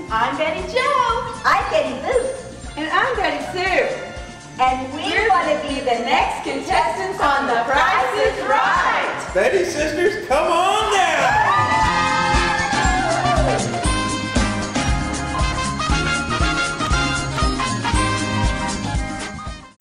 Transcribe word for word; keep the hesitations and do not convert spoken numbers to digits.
I'm Betty Jo. I'm Betty Boo. And I'm Betty Sue. And we want to be the next contestants on The Price is Right. Betty sisters,